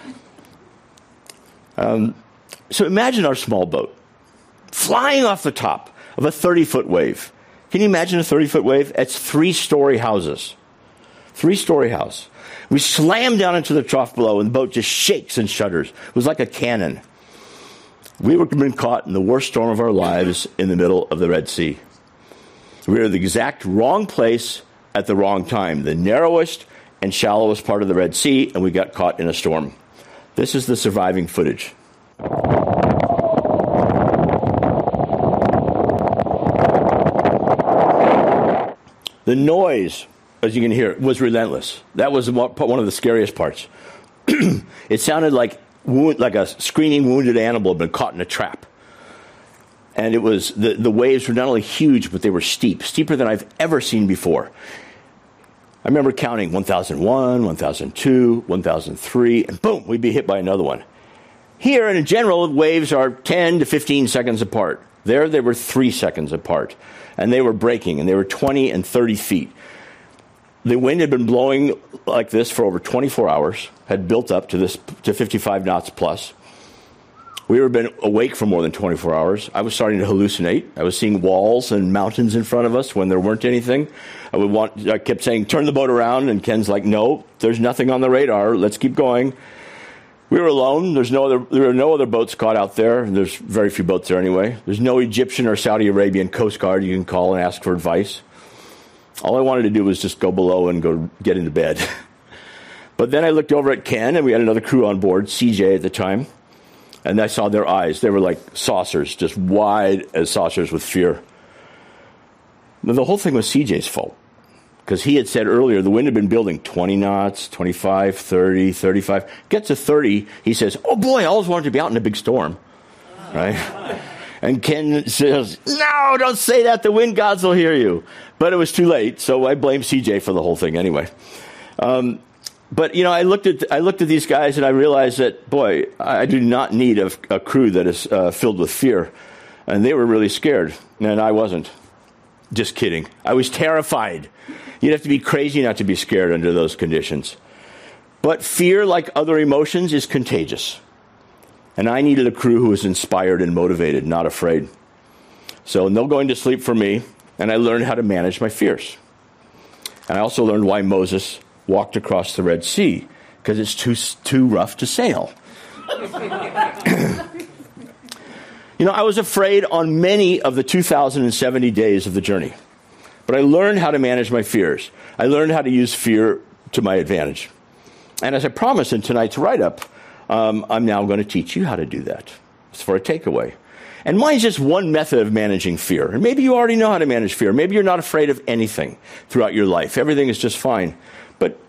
Um, so imagine our small boat flying off the top of a thirty-foot wave. Can you imagine a thirty-foot wave? It's three-story houses. Three-story house. We slam down into the trough below, and the boat just shakes and shudders. It was like a cannon. We were been caught in the worst storm of our lives in the middle of the Red Sea. We were in the exact wrong place at the wrong time, the narrowest and shallowest part of the Red Sea, and we got caught in a storm. This is the surviving footage. The noise, as you can hear, was relentless. That was one of the scariest parts. It sounded like wound, like a screaming wounded animal had been caught in a trap. And it was the, the waves were not only huge, but they were steep, steeper than I've ever seen before. I remember counting one thousand one, one thousand two, one thousand three, and boom, we'd be hit by another one. Here, in general, waves are ten to fifteen seconds apart. There, they were three seconds apart. And they were breaking, and they were twenty and thirty feet. The wind had been blowing like this for over twenty-four hours, had built up to this to fifty-five knots plus. We were been awake for more than twenty-four hours. I was starting to hallucinate. I was seeing walls and mountains in front of us when there weren't anything. I would want. I kept saying, turn the boat around, and Ken's like, no, there's nothing on the radar. Let's keep going. We were alone. There's no other. There are no other boats caught out there. There's very few boats there anyway. There's no Egyptian or Saudi Arabian Coast Guard you can call and ask for advice. All I wanted to do was just go below and go get into bed. But then I looked over at Ken, and we had another crew on board, C J at the time. And I saw their eyes. They were like saucers, just wide as saucers with fear. Now, the whole thing was C J's fault. Because he had said earlier, the wind had been building twenty knots, twenty-five, thirty, thirty-five. Gets to thirty, he says, oh boy, I always wanted to be out in a big storm. Right? And Ken says, no, don't say that. The wind gods will hear you. But it was too late, so I blame C J for the whole thing anyway. Um, But, you know, I looked at I looked at these guys, and I realized that, boy, I do not need a, a crew that is uh, filled with fear. And they were really scared, and I wasn't. Just kidding. I was terrified. You'd have to be crazy not to be scared under those conditions. But fear, like other emotions, is contagious. And I needed a crew who was inspired and motivated, not afraid. So no going to sleep for me, and I learned how to manage my fears. And I also learned why Moses walked across the Red Sea, because it's too too rough to sail. You know, I was afraid on many of the two thousand seventy days of the journey. But I learned how to manage my fears. I learned how to use fear to my advantage. And as I promised in tonight's write-up, um, I'm now going to teach you how to do that. It's for a takeaway. And mine's just one method of managing fear. And maybe you already know how to manage fear. Maybe you're not afraid of anything throughout your life. Everything is just fine. But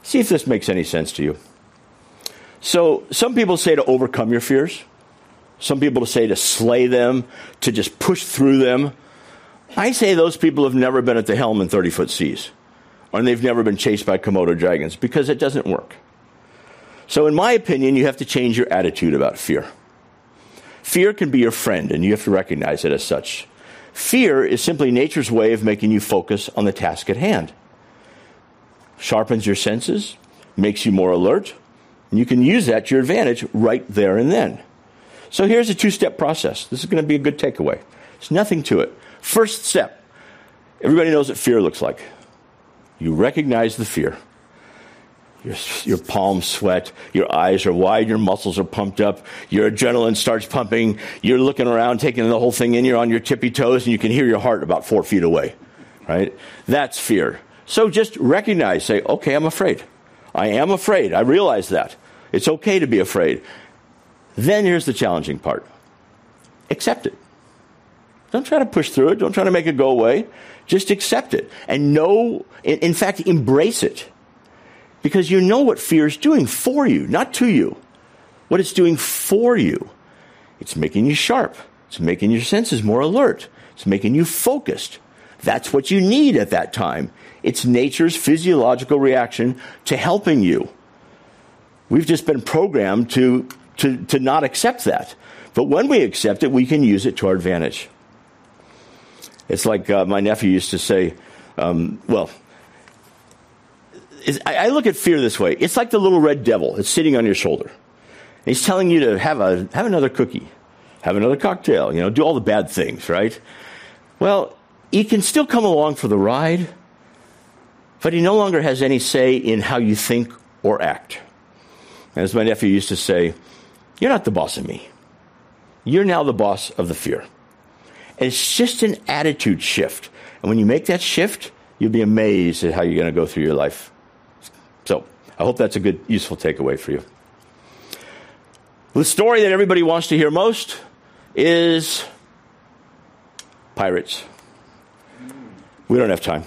See if this makes any sense to you. So some people say to overcome your fears. Some people say to slay them, to just push through them. I say those people have never been at the helm in thirty-foot seas, or they've never been chased by Komodo dragons, because it doesn't work. So in my opinion, you have to change your attitude about fear. Fear can be your friend, and you have to recognize it as such. Fear is simply nature's way of making you focus on the task at hand. Sharpens your senses, makes you more alert, and you can use that to your advantage right there and then. So here's a two-step process. This is going to be a good takeaway. There's nothing to it. First step, everybody knows what fear looks like. You recognize the fear. Your, your palms sweat, your eyes are wide, your muscles are pumped up, your adrenaline starts pumping, you're looking around, taking the whole thing in, you're on your tippy toes, and you can hear your heart about four feet away, right? That's fear. So just recognize, say, okay, I'm afraid. I am afraid. I realize that. It's okay to be afraid. Then here's the challenging part. Accept it. Don't try to push through it. Don't try to make it go away. Just accept it. And know, in, in fact, embrace it. Because you know what fear is doing for you, not to you. What it's doing for you. It's making you sharp. It's making your senses more alert. It's making you focused. That's what you need at that time. It's nature's physiological reaction to helping you. We've just been programmed to, to, to not accept that. But when we accept it, we can use it to our advantage. It's like uh, my nephew used to say, um, well, I look at fear this way. It's like the little red devil. It's sitting on your shoulder. He's telling you to have a have another cookie, have another cocktail, you know, do all the bad things, right? Well, he can still come along for the ride, but he no longer has any say in how you think or act. As my nephew used to say, you're not the boss of me. You're now the boss of the fear. And it's just an attitude shift. And when you make that shift, you'll be amazed at how you're going to go through your life. So I hope that's a good, useful takeaway for you. The story that everybody wants to hear most is pirates. We don't have time.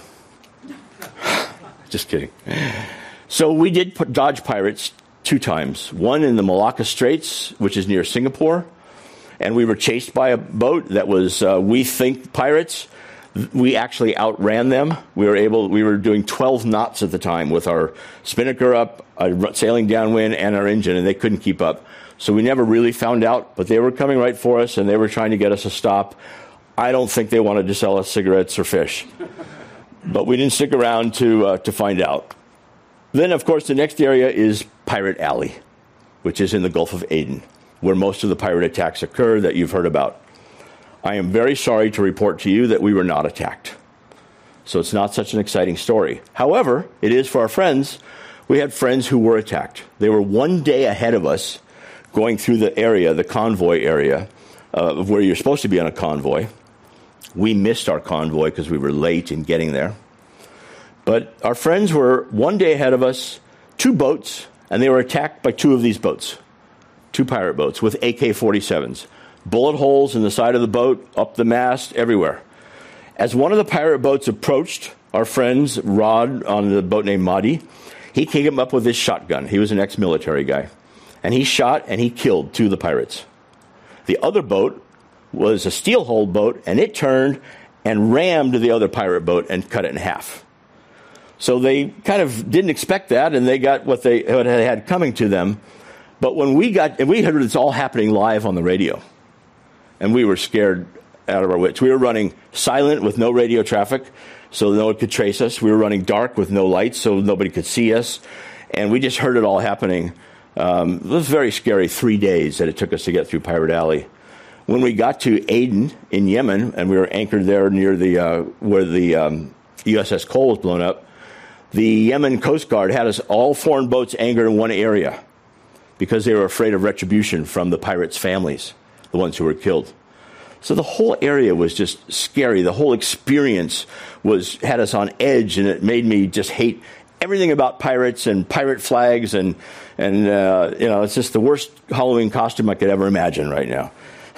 Just kidding. So we did put, dodge pirates two times. One in the Malacca Straits, which is near Singapore. And we were chased by a boat that was, uh, we think, pirates. We actually outran them. We were able. We were doing twelve knots at the time with our spinnaker up, uh, sailing downwind, and our engine, and they couldn't keep up. So we never really found out, but they were coming right for us, and they were trying to get us to stop. I don't think they wanted to sell us cigarettes or fish, but we didn't stick around to uh, to find out. Then, of course, the next area is Pirate Alley, which is in the Gulf of Aden, where most of the pirate attacks occur that you've heard about. I am very sorry to report to you that we were not attacked. So it's not such an exciting story. However, it is for our friends. We had friends who were attacked. They were one day ahead of us going through the area, the convoy area, uh, of where you're supposed to be on a convoy. We missed our convoy because we were late in getting there. But our friends were one day ahead of us, two boats, and they were attacked by two of these boats, two pirate boats with A K forty-sevens. Bullet holes in the side of the boat, up the mast, everywhere. As one of the pirate boats approached our friend's Rod on the boat named Mahdi, he came up with his shotgun. He was an ex-military guy. And he shot and he killed two of the pirates. The other boat was a steel-hulled boat, and it turned and rammed the other pirate boat and cut it in half. So they kind of didn't expect that, and they got what they, what they had coming to them. But when we got, and we heard this all happening live on the radio, and we were scared out of our wits. We were running silent with no radio traffic, so no one could trace us. We were running dark with no lights, so nobody could see us. And we just heard it all happening. Um, it was very scary three days that it took us to get through Pirate Alley. When we got to Aden in Yemen, and we were anchored there near the uh, where the um, U S S Cole was blown up, the Yemen Coast Guard had us all foreign boats anchored in one area because they were afraid of retribution from the pirates' families, the ones who were killed. So the whole area was just scary. The whole experience was had us on edge, and it made me just hate everything about pirates and pirate flags, and and uh, you know, it's just the worst Halloween costume I could ever imagine right now.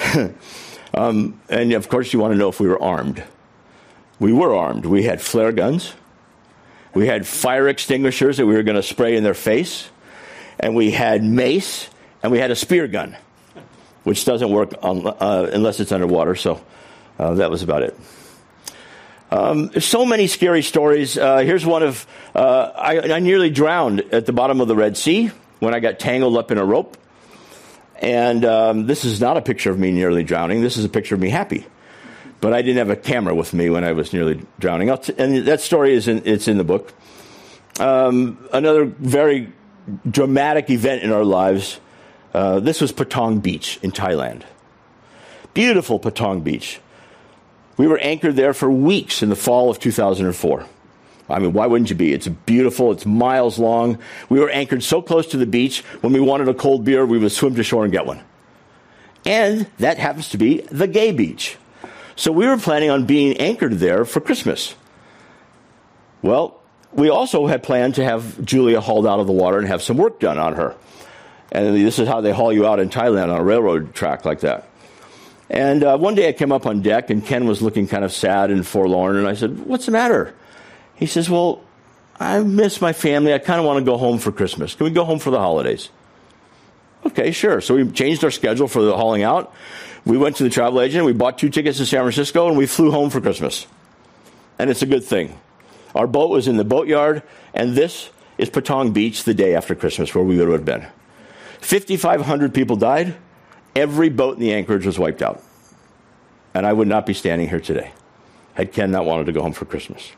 um, and of course, you want to know if we were armed. We were armed. We had flare guns. We had fire extinguishers that we were going to spray in their face. And we had mace. And we had a spear gun, which doesn't work on, uh, unless it's underwater. So uh, that was about it. Um, there's so many scary stories. Uh, here's one of, uh, I, I nearly drowned at the bottom of the Red Sea when I got tangled up in a rope. And um, this is not a picture of me nearly drowning. This is a picture of me happy. But I didn't have a camera with me when I was nearly drowning. T- and that story is in, it's in the book. Um, another very dramatic event in our lives. Uh, this was Patong Beach in Thailand. Beautiful Patong Beach. We were anchored there for weeks in the fall of two thousand four. I mean, why wouldn't you be? It's beautiful. It's miles long. We were anchored so close to the beach, when we wanted a cold beer, we would swim to shore and get one. And that happens to be the gay beach. So we were planning on being anchored there for Christmas. Well, we also had planned to have Julia hauled out of the water and have some work done on her. And this is how they haul you out in Thailand on a railroad track like that. And uh, one day I came up on deck, and Ken was looking kind of sad and forlorn. And I said, "What's the matter?" He says, "Well, I miss my family. I kind of want to go home for Christmas. Can we go home for the holidays?" Okay, sure. So we changed our schedule for the hauling out. We went to the travel agent. We bought two tickets to San Francisco, and we flew home for Christmas. And it's a good thing. Our boat was in the boatyard, and this is Patong Beach the day after Christmas, where we would have been. fifty-five hundred people died. Every boat in the anchorage was wiped out. And I would not be standing here today had Ken not wanted to go home for Christmas.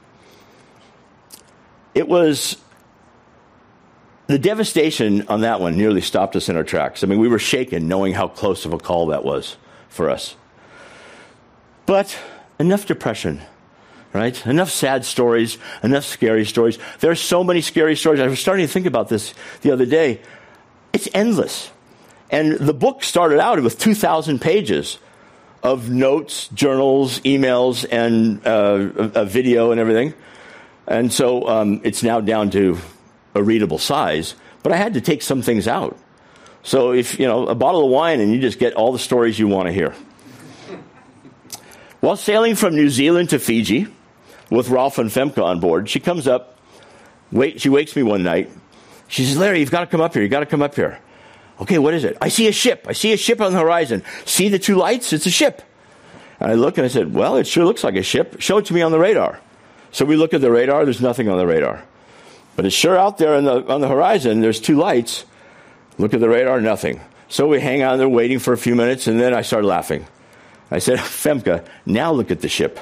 It was, the devastation on that one nearly stopped us in our tracks. I mean, we were shaken knowing how close of a call that was for us. But enough depression, right? Enough sad stories, enough scary stories. There are so many scary stories. I was starting to think about this the other day. It's endless. And the book started out with two thousand pages of notes, journals, emails, and uh, a, a video and everything. And so um, it's now down to a readable size. But I had to take some things out. So if, you know, a bottle of wine and you just get all the stories you want to hear. While sailing from New Zealand to Fiji with Rolf and Femke on board, she comes up, wait, she wakes me one night. She says, "Larry, you've got to come up here. You've got to come up here." "Okay, what is it?" "I see a ship. I see a ship on the horizon. See the two lights? It's a ship." And I look and I said, "Well, it sure looks like a ship. Show it to me on the radar." So we look at the radar. There's nothing on the radar. But it's sure out there on the, on the horizon. There's two lights. Look at the radar, nothing. So we hang on there waiting for a few minutes, and then I started laughing. I said, "Femke, now look at the ship."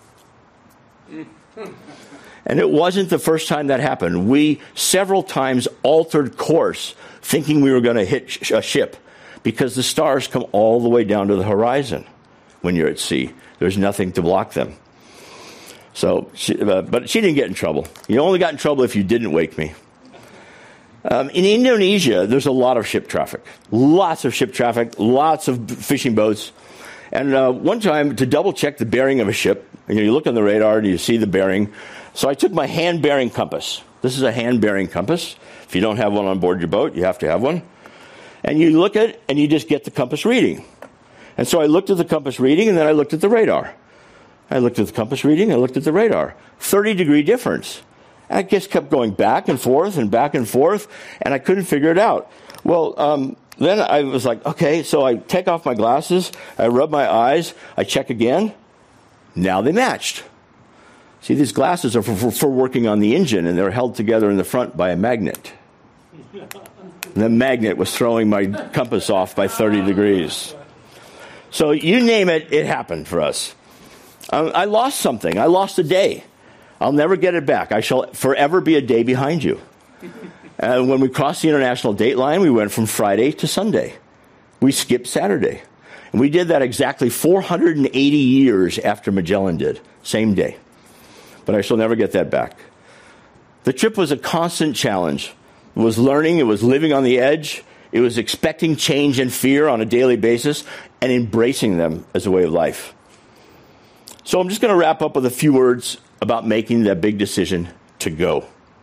And it wasn't the first time that happened. We several times altered course thinking we were going to hit sh- a ship because the stars come all the way down to the horizon when you're at sea. There's nothing to block them. So, she, uh, but she didn't get in trouble. You only got in trouble if you didn't wake me. Um, in Indonesia, there's a lot of ship traffic. Lots of ship traffic, lots of fishing boats. And uh, one time, to double-check the bearing of a ship, you know, you look on the radar and you see the bearing. So I took my hand-bearing compass. This is a hand-bearing compass. If you don't have one on board your boat, you have to have one. And you look at it, and you just get the compass reading. And so I looked at the compass reading, and then I looked at the radar. I looked at the compass reading, I looked at the radar. thirty-degree difference. And I just kept going back and forth and back and forth, and I couldn't figure it out. Well, um, then I was like, okay, so I take off my glasses, I rub my eyes, I check again. Now they matched. See, these glasses are for, for, for working on the engine, and they're held together in the front by a magnet. And the magnet was throwing my compass off by thirty degrees. So you name it, it happened for us. Um, I lost something. I lost a day. I'll never get it back. I shall forever be a day behind you. And when we crossed the international date line, we went from Friday to Sunday. We skipped Saturday. And we did that exactly four hundred eighty years after Magellan did. Same day. But I shall never get that back. The trip was a constant challenge. It was learning. It was living on the edge. It was expecting change and fear on a daily basis and embracing them as a way of life. So I'm just going to wrap up with a few words about making that big decision to go.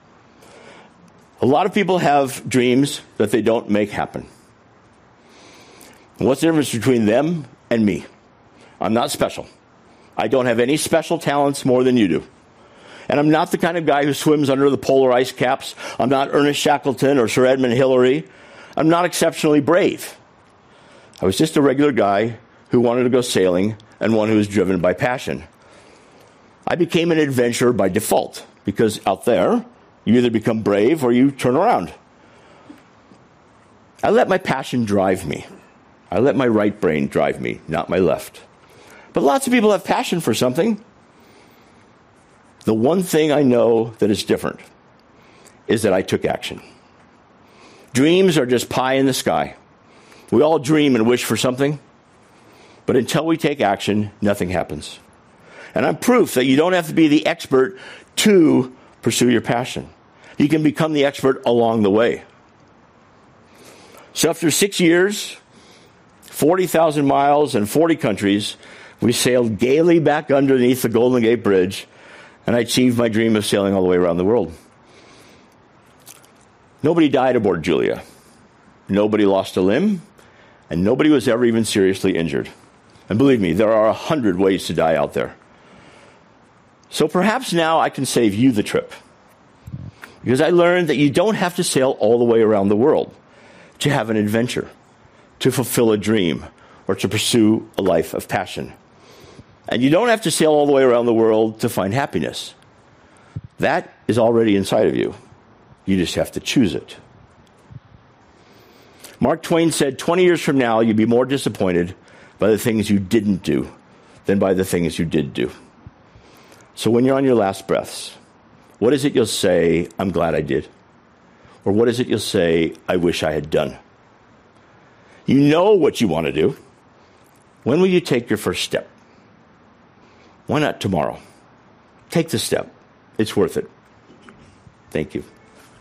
A lot of people have dreams that they don't make happen. And what's the difference between them and me? I'm not special. I don't have any special talents more than you do. And I'm not the kind of guy who swims under the polar ice caps. I'm not Ernest Shackleton or Sir Edmund Hillary. I'm not exceptionally brave. I was just a regular guy who wanted to go sailing and one who was driven by passion. I became an adventurer by default, because out there, you either become brave or you turn around. I let my passion drive me. I let my right brain drive me, not my left. But lots of people have passion for something. The one thing I know that is different is that I took action. Dreams are just pie in the sky. We all dream and wish for something, but until we take action, nothing happens. And I'm proof that you don't have to be the expert to pursue your passion. You can become the expert along the way. So after six years, forty thousand miles, and forty countries, we sailed gaily back underneath the Golden Gate Bridge, and I achieved my dream of sailing all the way around the world. Nobody died aboard Julia. Nobody lost a limb, and nobody was ever even seriously injured. And believe me, there are a hundred ways to die out there. So perhaps now I can save you the trip. Because I learned that you don't have to sail all the way around the world to have an adventure, to fulfill a dream, or to pursue a life of passion. And you don't have to sail all the way around the world to find happiness. That is already inside of you. You just have to choose it. Mark Twain said, twenty years from now, you'll be more disappointed by the things you didn't do than by the things you did do. So when you're on your last breaths, what is it you'll say, I'm glad I did? Or what is it you'll say, I wish I had done? You know what you want to do. When will you take your first step? Why not tomorrow? Take the step. It's worth it. Thank you.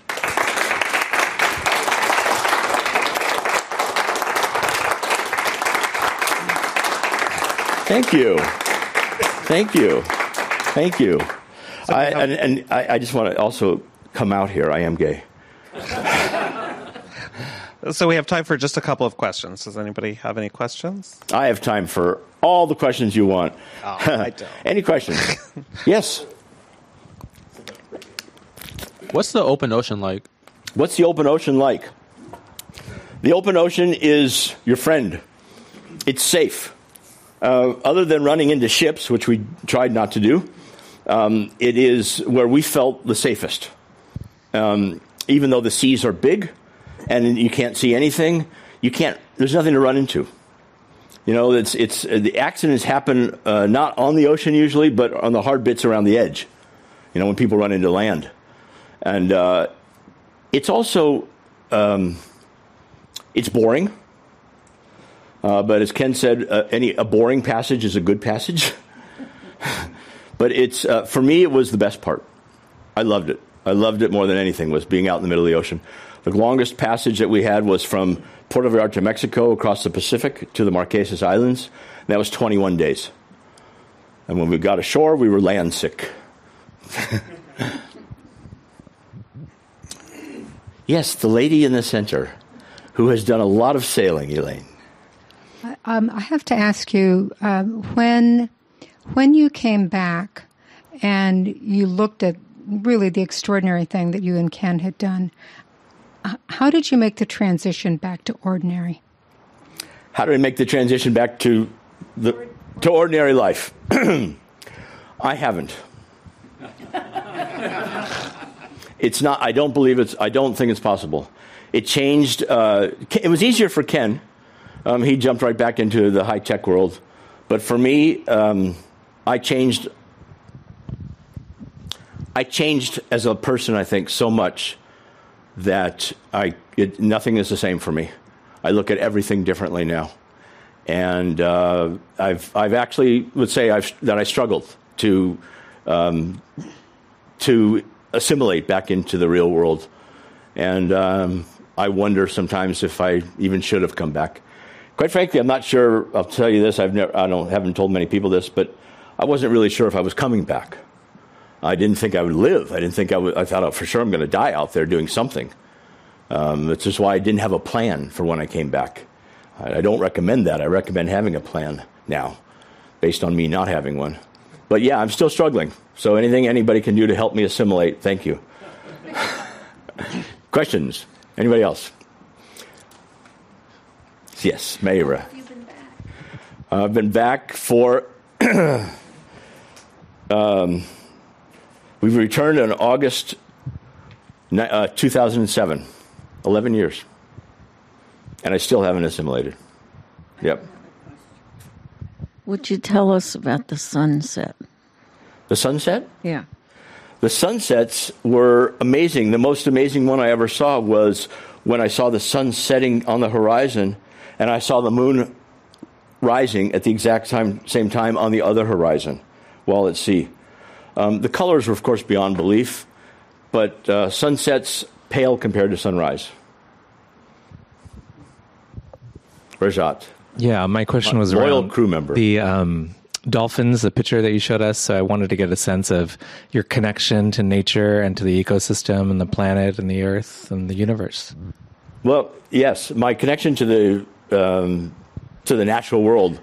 Thank you. Thank you. Thank you. So I, have, and and I, I just want to also come out here. I am gay. So we have time for just a couple of questions. Does anybody have any questions? I have time for all the questions you want. Oh, I don't. Any questions? Yes. What's the open ocean like? What's the open ocean like? The open ocean is your friend. It's safe. Uh, other than running into ships, which we tried not to do, um, it is where we felt the safest. Um, even though the seas are big and you can't see anything, you can't. There's nothing to run into. You know, it's it's uh, the accidents happen uh, not on the ocean usually, but on the hard bits around the edge. You know, when people run into land, and uh, it's also um, it's boring. Uh, but as Ken said, uh, any a boring passage is a good passage. But it's uh, for me, it was the best part. I loved it. I loved it more than anything, was being out in the middle of the ocean. The longest passage that we had was from Puerto Vallarta, Mexico, across the Pacific to the Marquesas Islands. And that was twenty-one days. And when we got ashore, we were land sick. Yes, the lady in the center, who has done a lot of sailing, Elaine. Um, I have to ask you, um, when when you came back and you looked at really the extraordinary thing that you and Ken had done, how did you make the transition back to ordinary? How did I make the transition back to the to ordinary life? I haven't. It's not. I don't believe it's. I don't think it's possible. It changed. Uh, it was easier for Ken. Um, he jumped right back into the high-tech world. But for me, um, I changed I changed as a person, I think, so much that I it, nothing is the same for me. I look at everything differently now. And uh, I've I've actually would say I've, that I struggled to um, to assimilate back into the real world. And um, I wonder sometimes if I even should have come back. Quite frankly, I'm not sure. I'll tell you this. I've never, I don't, haven't told many people this, but I wasn't really sure if I was coming back. I didn't think I would live. I didn't think I would. I thought, oh, for sure I'm going to die out there doing something. Um, that's just why I didn't have a plan for when I came back. I, I don't recommend that. I recommend having a plan now, based on me not having one. But yeah, I'm still struggling. So anything anybody can do to help me assimilate, thank you. Questions? Anybody else? Yes, Mayra. You've been back. Uh, I've been back for... um, we've returned in August uh, two thousand seven. eleven years. And I still haven't assimilated. Yep. Would you tell us about the sunset? The sunset? Yeah. The sunsets were amazing. The most amazing one I ever saw was when I saw the sun setting on the horizon and I saw the moon rising at the exact time, same time on the other horizon while at sea. Um, the colors were, of course, beyond belief, but uh, sunsets pale compared to sunrise. Rajat. Yeah, my question was loyal around crew member. the um, dolphins, the picture that you showed us. So I wanted to get a sense of your connection to nature and to the ecosystem and the planet and the earth and the universe. Well, yes, my connection to the um, to the natural world.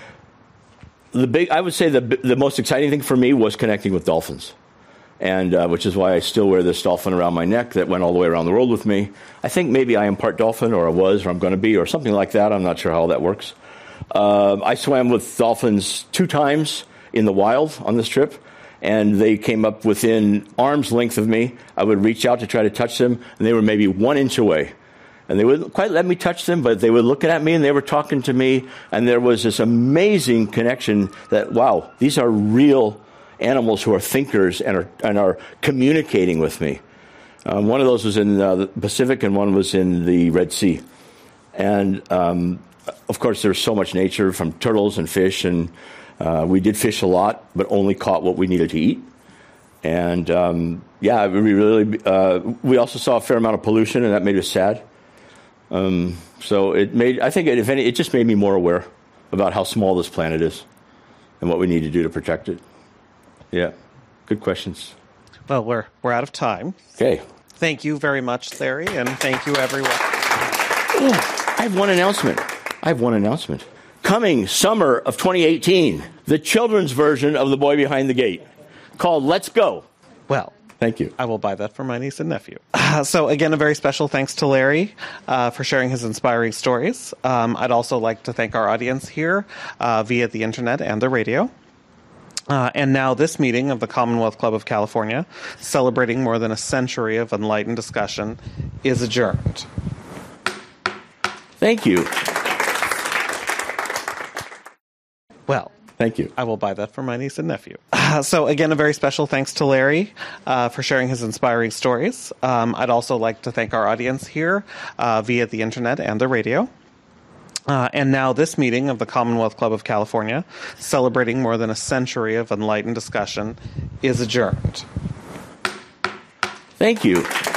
The big, I would say, the the most exciting thing for me was connecting with dolphins, and uh, which is why I still wear this dolphin around my neck that went all the way around the world with me. I think maybe I am part dolphin, or I was, or I'm going to be, or something like that. I'm not sure how that works. Uh, I swam with dolphins two times in the wild on this trip, and they came up within arm's length of me. I would reach out to try to touch them, and they were maybe one inch away. And they wouldn't quite let me touch them, but they were looking at me, and they were talking to me, and there was this amazing connection that, wow, these are real animals who are thinkers and are, and are communicating with me. Um, one of those was in uh, the Pacific, and one was in the Red Sea. And, um, of course, there's so much nature from turtles and fish, and uh, we did fish a lot, but only caught what we needed to eat. And, um, yeah, we really, uh, we also saw a fair amount of pollution, and that made us sad. Um, so it made, I think, it, if any, it just made me more aware about how small this planet is and what we need to do to protect it. Yeah, good questions. Well, we're we're out of time. Okay. Thank you very much, Larry, and thank you, everyone. Oh, I have one announcement. I have one announcement. Coming summer of twenty eighteen, the children's version of The Boy Behind the Gate, called Let's Go. Well, thank you. I will buy that for my niece and nephew. Uh, so again, a very special thanks to Larry uh, for sharing his inspiring stories. Um, I'd also like to thank our audience here uh, via the internet and the radio. Uh, and now this meeting of the CommonWealth Club of California, celebrating more than a century of enlightened discussion, is adjourned. Thank you. Well, thank you. I will buy that for my niece and nephew. Uh, so again, a very special thanks to Larry uh, for sharing his inspiring stories. Um, I'd also like to thank our audience here uh, via the internet and the radio. Uh, and now this meeting of the CommonWealth Club of California, celebrating more than a century of enlightened discussion, is adjourned. Thank you.